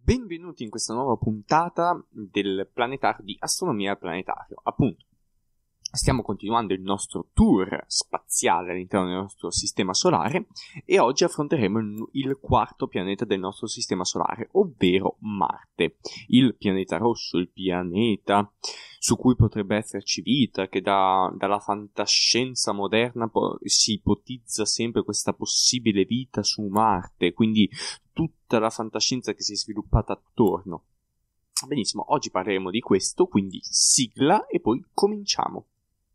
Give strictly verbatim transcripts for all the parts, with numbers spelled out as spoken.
Benvenuti in questa nuova puntata del planetario di Astronomia al Planetario. Appunto, stiamo continuando il nostro tour spaziale all'interno del nostro sistema solare e oggi affronteremo il, il quarto pianeta del nostro sistema solare, ovvero Marte, il pianeta rosso, il pianeta su cui potrebbe esserci vita, che da, dalla fantascienza moderna po- si ipotizza sempre questa possibile vita su Marte, quindi tutta la fantascienza che si è sviluppata attorno. Benissimo, oggi parleremo di questo, quindi sigla e poi cominciamo.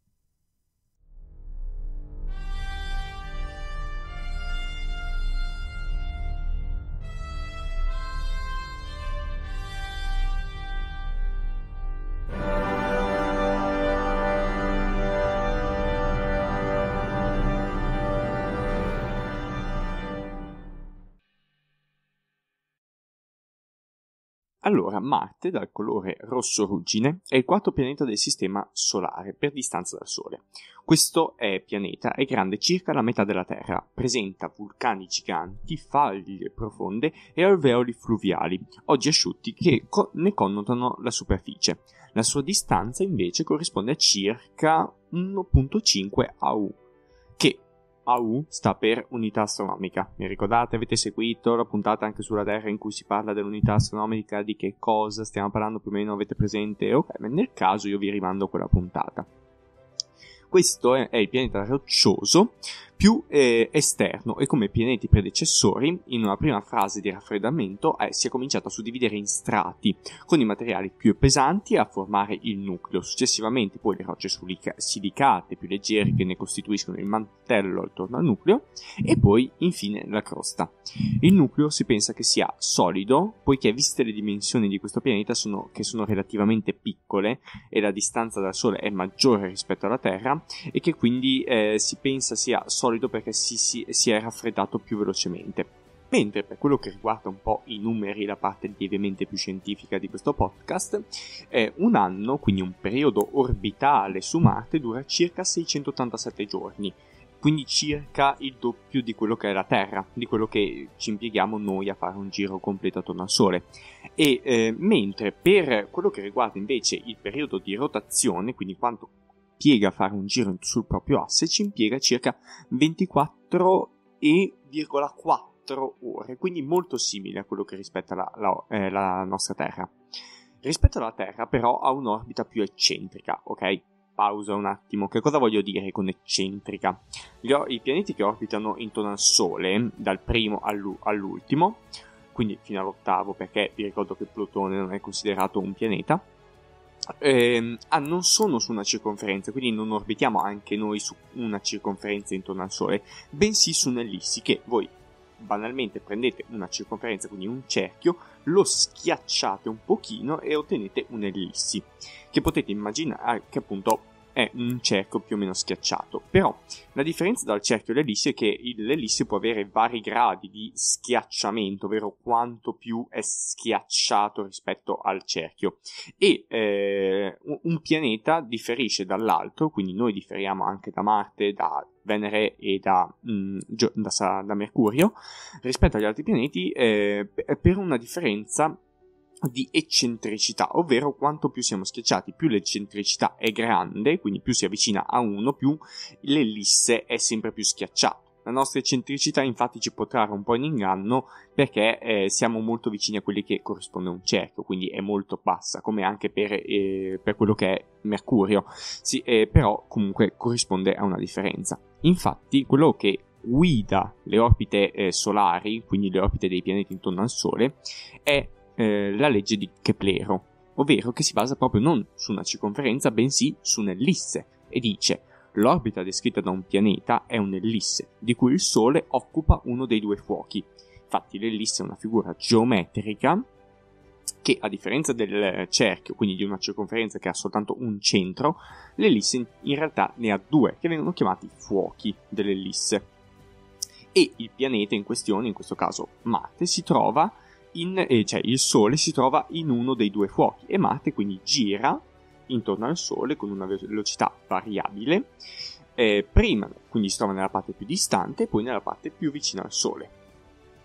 Allora, Marte, dal colore rosso ruggine, è il quarto pianeta del sistema solare per distanza dal Sole. Questo è pianeta è grande circa la metà della Terra, presenta vulcani giganti, falde profonde e alveoli fluviali, oggi asciutti, che co- ne connotano la superficie. La sua distanza invece corrisponde a circa uno virgola cinque A U, che A U sta per unità astronomica. Mi ricordate? Avete seguito la puntata anche sulla Terra in cui si parla dell'unità astronomica, di che cosa stiamo parlando più o meno, avete presente? Ok, nel caso io vi rimando a quella puntata. Questo è, è il pianeta roccioso più eh, esterno e come pianeti predecessori, in una prima fase di raffreddamento eh, si è cominciato a suddividere in strati, con i materiali più pesanti a formare il nucleo, successivamente poi le rocce silicate più leggere che ne costituiscono il mantello attorno al nucleo e poi infine la crosta. Il nucleo si pensa che sia solido, poiché viste le dimensioni di questo pianeta sono, che sono relativamente piccole e la distanza dal Sole è maggiore rispetto alla Terra e che quindi eh, si pensa sia solido perché si, si, si è raffreddato più velocemente. Mentre per quello che riguarda un po' i numeri, la parte lievemente più scientifica di questo podcast, eh, un anno, quindi un periodo orbitale su Marte, dura circa seicentottantasette giorni, quindi circa il doppio di quello che è la Terra, di quello che ci impieghiamo noi a fare un giro completo attorno al Sole. E eh, mentre per quello che riguarda invece il periodo di rotazione, quindi quanto impiega fare un giro sul proprio asse, ci impiega circa ventiquattro virgola quattro ore, quindi molto simile a quello che rispetta la, la, eh, la nostra Terra. Rispetto alla Terra però ha un'orbita più eccentrica, ok? Pausa un attimo, che cosa voglio dire con eccentrica? Gli, I pianeti che orbitano intorno al Sole, dal primo all'ultimo, quindi fino all'ottavo, perché vi ricordo che Plutone non è considerato un pianeta, Eh, ah, non sono su una circonferenza, quindi non orbitiamo anche noi su una circonferenza intorno al Sole, bensì su un'ellissi che voi banalmente prendete una circonferenza, quindi un cerchio, lo schiacciate un pochino e ottenete un'ellissi, che potete immaginare che appunto è un cerchio più o meno schiacciato. Però la differenza dal cerchio e l'ellisse è che l'ellisse può avere vari gradi di schiacciamento, ovvero quanto più è schiacciato rispetto al cerchio. E eh, un pianeta differisce dall'altro, quindi noi differiamo anche da Marte, da Venere e da, mh, da, da Mercurio, rispetto agli altri pianeti eh, per una differenza di eccentricità, ovvero quanto più siamo schiacciati, più l'eccentricità è grande, quindi più si avvicina a uno, più l'ellisse è sempre più schiacciata. La nostra eccentricità infatti ci può trarre un po' in inganno perché eh, siamo molto vicini a quelli che corrisponde a un cerchio, quindi è molto bassa, come anche per, eh, per quello che è Mercurio, sì, eh, però comunque corrisponde a una differenza. Infatti quello che guida le orbite eh, solari, quindi le orbite dei pianeti intorno al Sole, è eh, la legge di Keplero, ovvero che si basa proprio non su una circonferenza, bensì su un'ellisse, e dice: l'orbita descritta da un pianeta è un'ellisse, di cui il Sole occupa uno dei due fuochi. Infatti l'ellisse è una figura geometrica che, a differenza del cerchio, quindi di una circonferenza che ha soltanto un centro, l'ellisse in realtà ne ha due, che vengono chiamati fuochi dell'ellisse. E il pianeta in questione, in questo caso Marte, si trova in, eh, cioè il Sole si trova in uno dei due fuochi e Marte quindi gira intorno al Sole con una velocità variabile, eh, prima quindi si trova nella parte più distante e poi nella parte più vicina al Sole.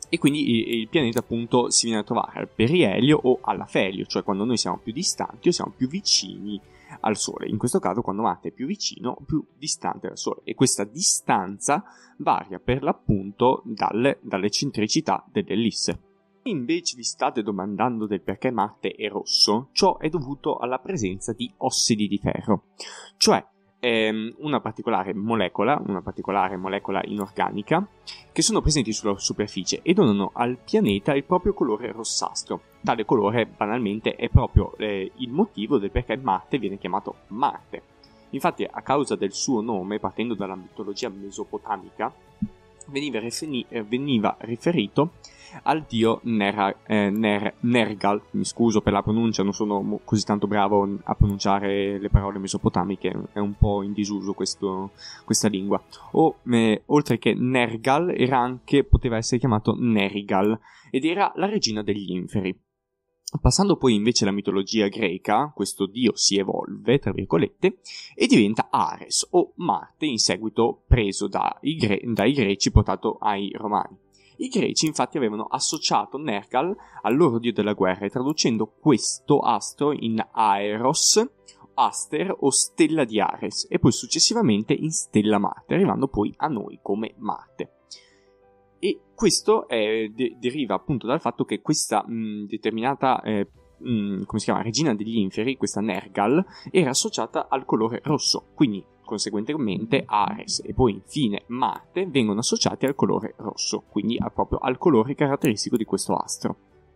e quindi il, il pianeta appunto si viene a trovare al perielio o all'afelio, cioè quando noi siamo più distanti o siamo più vicini al Sole. In questo caso quando Marte è più vicino o più distante dal Sole, e questa distanza varia per l'appunto dalle, dalle centricità dell'ellisse. Invece vi state domandando del perché Marte è rosso, ciò è dovuto alla presenza di ossidi di ferro, cioè ehm, una particolare molecola, una particolare molecola inorganica, che sono presenti sulla superficie e donano al pianeta il proprio colore rossastro. Tale colore banalmente è proprio eh, il motivo del perché Marte viene chiamato Marte. Infatti, a causa del suo nome, partendo dalla mitologia mesopotamica, veniva, riferi- veniva riferito al dio Ner- eh, Ner- Nergal. Mi scuso per la pronuncia, non sono mo- così tanto bravo a pronunciare le parole mesopotamiche, è un po' in disuso questo, questa lingua. O, eh, oltre che Nergal, era anche, poteva essere chiamato Nerigal, ed era la regina degli inferi. Passando poi invece alla mitologia greca, questo dio si evolve, tra virgolette, e diventa Ares, o Marte, in seguito preso dai, gre- dai greci, portato ai romani. I greci infatti avevano associato Nergal al loro dio della guerra, e traducendo questo astro in Aeros, Aster o stella di Ares, e poi successivamente in stella Marte, arrivando poi a noi come Marte. E questo è, de- deriva appunto dal fatto che questa mh, determinata eh, mh, come si chiama, regina degli inferi, questa Nergal, era associata al colore rosso, quindi conseguentemente Ares e poi infine Marte vengono associati al colore rosso, quindi a, proprio al colore caratteristico di questo astro.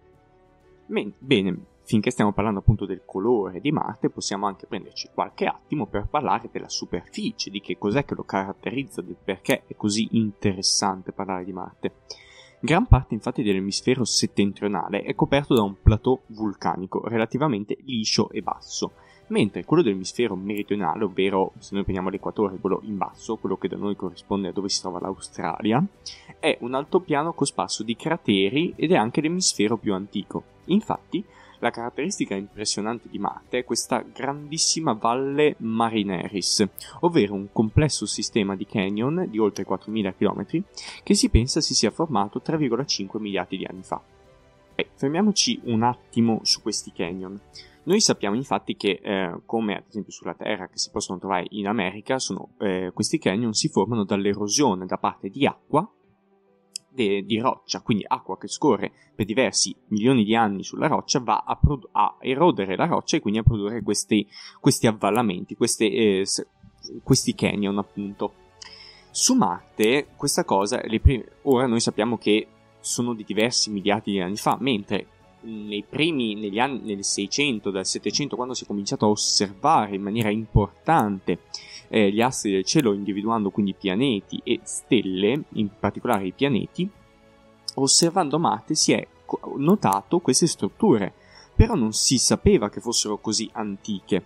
Bene, finché stiamo parlando appunto del colore di Marte, possiamo anche prenderci qualche attimo per parlare della superficie, di che cos'è che lo caratterizza, del perché è così interessante parlare di Marte. Gran parte infatti dell'emisfero settentrionale è coperto da un plateau vulcanico relativamente liscio e basso, mentre quello dell'emisfero meridionale, ovvero se noi prendiamo l'equatore, quello in basso, quello che da noi corrisponde a dove si trova l'Australia, è un altopiano cosparso di crateri ed è anche l'emisfero più antico. Infatti, la caratteristica impressionante di Marte è questa grandissima valle Marineris, ovvero un complesso sistema di canyon di oltre quattromila chilometri che si pensa si sia formato tre virgola cinque miliardi di anni fa. Beh, fermiamoci un attimo su questi canyon. Noi sappiamo infatti che, eh, come ad esempio sulla Terra, che si possono trovare in America, sono, eh, questi canyon si formano dall'erosione da parte di acqua, de, di roccia, quindi acqua che scorre per diversi milioni di anni sulla roccia, va a, produ- a erodere la roccia e quindi a produrre questi, questi avvallamenti, queste, eh, questi canyon appunto. Su Marte questa cosa, le prime, ora noi sappiamo che sono di diversi miliardi di anni fa, mentre nei primi, negli anni, nel seicento, dal settecento, quando si è cominciato a osservare in maniera importante eh, gli astri del cielo, individuando quindi pianeti e stelle, in particolare i pianeti, osservando Marte si è notato queste strutture, però non si sapeva che fossero così antiche.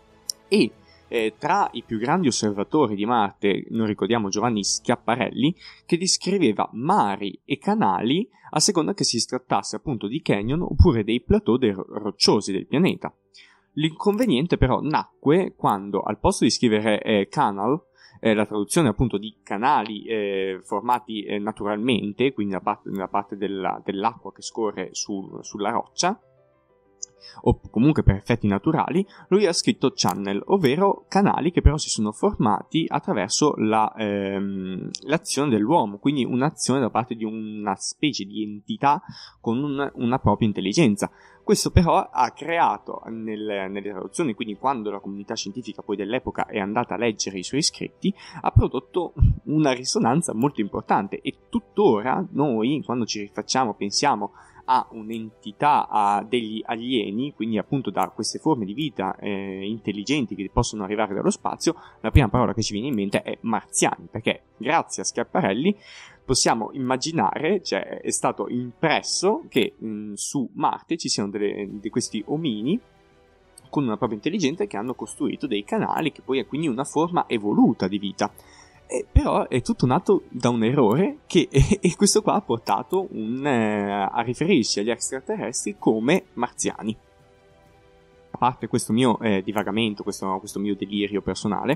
E Eh, tra i più grandi osservatori di Marte, noi ricordiamo Giovanni Schiaparelli, che descriveva mari e canali a seconda che si trattasse appunto di canyon oppure dei plateau de- rocciosi del pianeta. L'inconveniente però nacque quando, al posto di scrivere eh, canal, eh, la traduzione appunto di canali eh, formati eh, naturalmente, quindi da parte, da parte della, dell'acqua che scorre su, sulla roccia, o comunque per effetti naturali, lui ha scritto channel, ovvero canali che però si sono formati attraverso la, ehm, l'azione dell'uomo, quindi un'azione da parte di una specie di entità con un, una propria intelligenza. Questo però ha creato nel, nelle traduzioni, quindi quando la comunità scientifica poi dell'epoca è andata a leggere i suoi scritti, ha prodotto una risonanza molto importante, e tuttora noi, quando ci rifacciamo, pensiamo a un'entità, a degli alieni, quindi appunto da queste forme di vita eh, intelligenti che possono arrivare dallo spazio, la prima parola che ci viene in mente è marziani, perché grazie a Schiaparelli possiamo immaginare, cioè è stato impresso che mh, su Marte ci siano delle, di questi omini con una propria intelligenza che hanno costruito dei canali, che poi è quindi una forma evoluta di vita. Eh, però è tutto nato da un errore che e, e questo qua ha portato un, eh, a riferirsi agli extraterrestri come marziani. a parte questo mio eh, divagamento, questo, questo mio delirio personale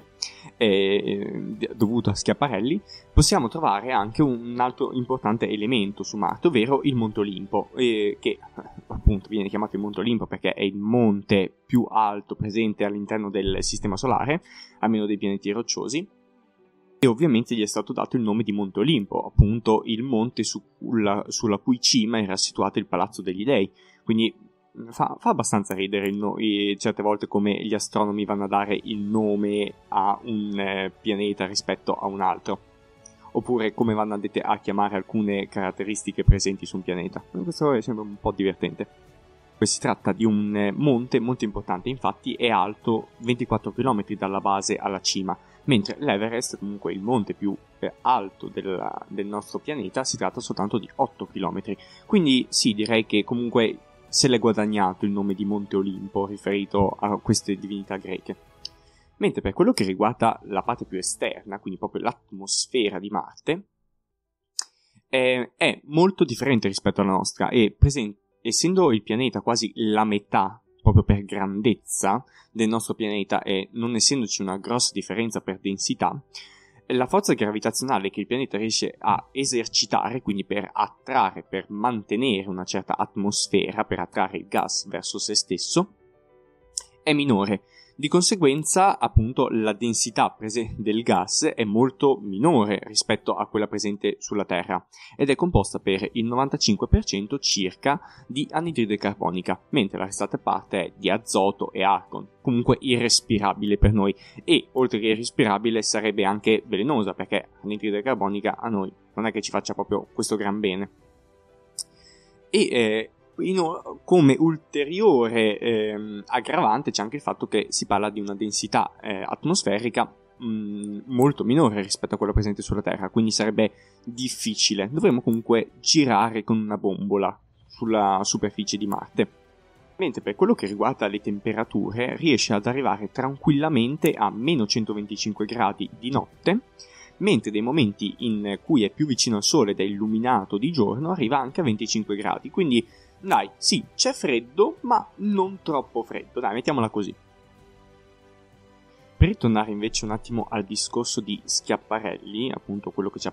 eh, dovuto a Schiaparelli, possiamo trovare anche un altro importante elemento su Marte, ovvero il Monte Olimpo, eh, che appunto viene chiamato il Monte Olimpo perché è il monte più alto presente all'interno del Sistema Solare, almeno dei pianeti rocciosi, e ovviamente gli è stato dato il nome di Monte Olimpo, appunto il monte sulla, sulla cui cima era situato il Palazzo degli Dei. Quindi fa, fa abbastanza ridere il no- certe volte come gli astronomi vanno a dare il nome a un eh, pianeta rispetto a un altro, oppure come vanno a, det- a chiamare alcune caratteristiche presenti su un pianeta. Questo è sempre un po' divertente. Si tratta di un eh, monte molto importante, infatti è alto ventiquattro chilometri dalla base alla cima, mentre l'Everest, comunque il monte più eh, alto della, del nostro pianeta, si tratta soltanto di otto chilometri. Quindi sì, direi che comunque se l'è guadagnato il nome di Monte Olimpo riferito a queste divinità greche. Mentre per quello che riguarda la parte più esterna, quindi proprio l'atmosfera di Marte, eh, è molto differente rispetto alla nostra e presenta, essendo il pianeta quasi la metà, proprio per grandezza, del nostro pianeta e non essendoci una grossa differenza per densità, la forza gravitazionale che il pianeta riesce a esercitare, quindi per attrarre, per mantenere una certa atmosfera, per attrarre il gas verso se stesso, è minore. Di conseguenza, appunto, la densità prese- del gas è molto minore rispetto a quella presente sulla Terra ed è composta per il novantacinque per cento circa di anidride carbonica, mentre la restante parte è di azoto e argon, comunque irrespirabile per noi e, oltre che irrespirabile, sarebbe anche velenosa perché l'anidride carbonica a noi non è che ci faccia proprio questo gran bene. E eh, In, come ulteriore eh, aggravante c'è anche il fatto che si parla di una densità eh, atmosferica mh, molto minore rispetto a quella presente sulla Terra, quindi sarebbe difficile. Dovremmo comunque girare con una bombola sulla superficie di Marte. Mentre per quello che riguarda le temperature riesce ad arrivare tranquillamente a meno centoventicinque gradi di notte, mentre dei momenti in cui è più vicino al Sole ed è illuminato di giorno arriva anche a venticinque gradi, quindi dai, sì, c'è freddo, ma non troppo freddo, dai, mettiamola così. Per ritornare invece un attimo al discorso di Schiaparelli, appunto quello che ci ha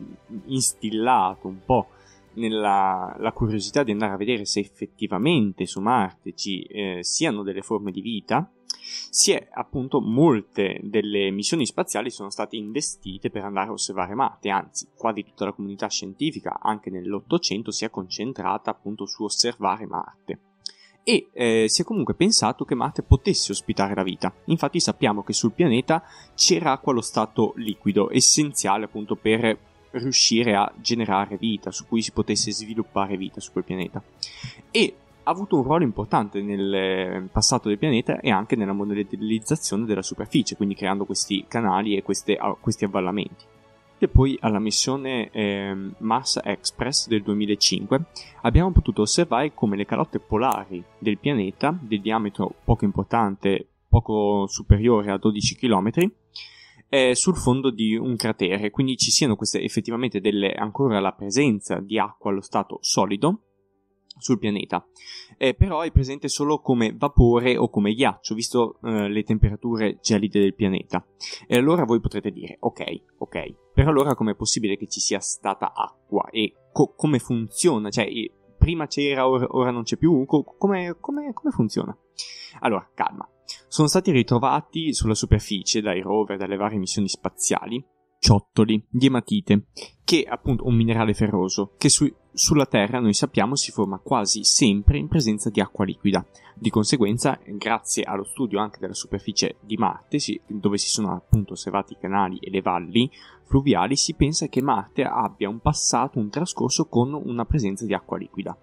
instillato un po' nella la curiosità di andare a vedere se effettivamente su Marte ci eh, siano delle forme di vita, si è appunto molte delle missioni spaziali sono state investite per andare a osservare Marte, anzi quasi tutta la comunità scientifica anche nell'Ottocento si è concentrata appunto su osservare Marte e eh, si è comunque pensato che Marte potesse ospitare la vita. Infatti sappiamo che sul pianeta c'era acqua allo stato liquido, essenziale appunto per riuscire a generare vita, su cui si potesse sviluppare vita su quel pianeta, e ha avuto un ruolo importante nel passato del pianeta e anche nella modellizzazione della superficie, quindi creando questi canali e queste, questi avvallamenti. E poi alla missione eh, Mars Express del duemilacinque abbiamo potuto osservare come le calotte polari del pianeta, del diametro poco importante, poco superiore a dodici chilometri, eh, sul fondo di un cratere, quindi ci siano queste effettivamente delle, ancora la presenza di acqua allo stato solido sul pianeta, eh, però è presente solo come vapore o come ghiaccio, visto eh, le temperature gelide del pianeta. E allora voi potrete dire, ok, ok, per allora com'è possibile che ci sia stata acqua e co- come funziona? Cioè, prima c'era, ora, ora non c'è più, co- come, come, come funziona? Allora, calma. Sono stati ritrovati sulla superficie dai rover, dalle varie missioni spaziali, ciottoli di ematite, che è appunto un minerale ferroso, che su, sulla Terra noi sappiamo si forma quasi sempre in presenza di acqua liquida. Di conseguenza, grazie allo studio anche della superficie di Marte, si, dove si sono appunto osservati i canali e le valli fluviali, si pensa che Marte abbia un passato, un trascorso con una presenza di acqua liquida.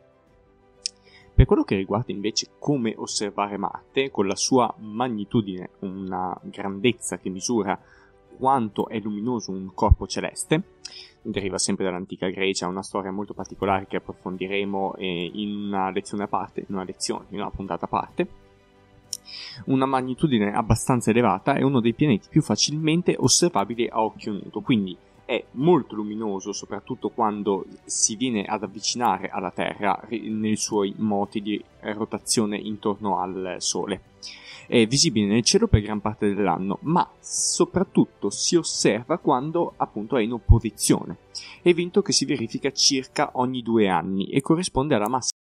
Per quello che riguarda invece come osservare Marte, con la sua magnitudine, una grandezza che misura quanto è luminoso un corpo celeste, deriva sempre dall'antica Grecia, una storia molto particolare che approfondiremo in una lezione a parte, in una lezione, in una puntata a parte. Una magnitudine abbastanza elevata, è uno dei pianeti più facilmente osservabili a occhio nudo, quindi è molto luminoso, soprattutto quando si viene ad avvicinare alla Terra nei suoi moti di rotazione intorno al Sole. È visibile nel cielo per gran parte dell'anno, ma soprattutto si osserva quando appunto è in opposizione, evento che si verifica circa ogni due anni e corrisponde alla massa